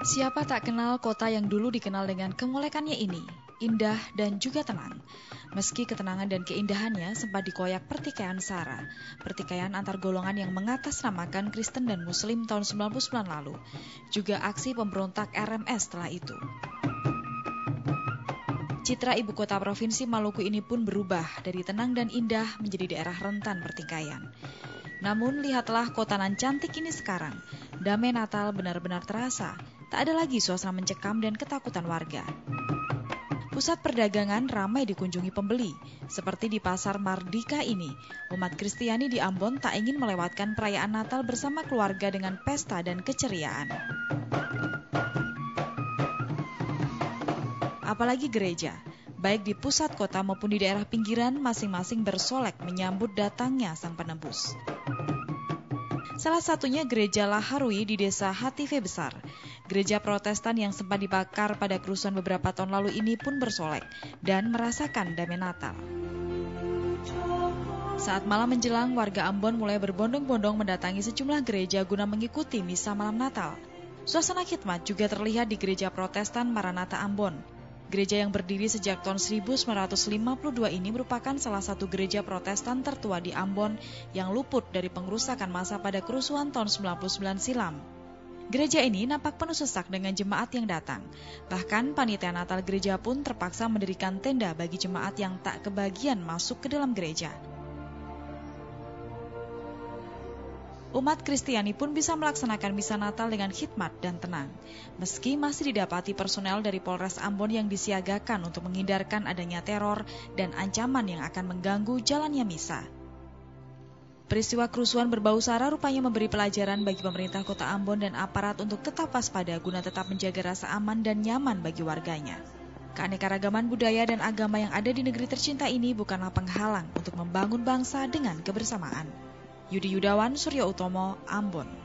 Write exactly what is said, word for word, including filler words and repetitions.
Siapa tak kenal kota yang dulu dikenal dengan kemolekannya ini, indah dan juga tenang. Meski ketenangan dan keindahannya sempat dikoyak pertikaian SARA, pertikaian antar golongan yang mengatasnamakan Kristen dan Muslim tahun sembilan puluh sembilan lalu, juga aksi pemberontak R M S setelah itu. Citra ibu kota provinsi Maluku ini pun berubah dari tenang dan indah menjadi daerah rentan pertikaian. Namun lihatlah kota nan cantik ini sekarang, damai Natal benar-benar terasa. Tak ada lagi suasana mencekam dan ketakutan warga. Pusat perdagangan ramai dikunjungi pembeli. Seperti di pasar Mardika ini, umat Kristiani di Ambon tak ingin melewatkan perayaan Natal bersama keluarga dengan pesta dan keceriaan. Apalagi gereja, baik di pusat kota maupun di daerah pinggiran, masing-masing bersolek menyambut datangnya Sang Penebus. Salah satunya Gereja Laharui di desa Hative Besar. Gereja Protestan yang sempat dibakar pada kerusuhan beberapa tahun lalu ini pun bersolek dan merasakan damai Natal. Saat malam menjelang, warga Ambon mulai berbondong-bondong mendatangi sejumlah gereja guna mengikuti misa malam Natal. Suasana khidmat juga terlihat di Gereja Protestan Maranatha Ambon. Gereja yang berdiri sejak tahun seribu sembilan ratus lima puluh dua ini merupakan salah satu gereja Protestan tertua di Ambon yang luput dari pengrusakan massa pada kerusuhan tahun sembilan puluh sembilan silam. Gereja ini nampak penuh sesak dengan jemaat yang datang. Bahkan panitia Natal gereja pun terpaksa mendirikan tenda bagi jemaat yang tak kebagian masuk ke dalam gereja. Umat Kristiani pun bisa melaksanakan misa Natal dengan khidmat dan tenang, meski masih didapati personel dari Polres Ambon yang disiagakan untuk menghindarkan adanya teror dan ancaman yang akan mengganggu jalannya misa. Peristiwa kerusuhan berbau SARA rupanya memberi pelajaran bagi pemerintah kota Ambon dan aparat untuk tetap waspada guna tetap menjaga rasa aman dan nyaman bagi warganya. Keanekaragaman budaya dan agama yang ada di negeri tercinta ini bukanlah penghalang untuk membangun bangsa dengan kebersamaan. Yudi Yudawan, Surya Utomo, Ambon.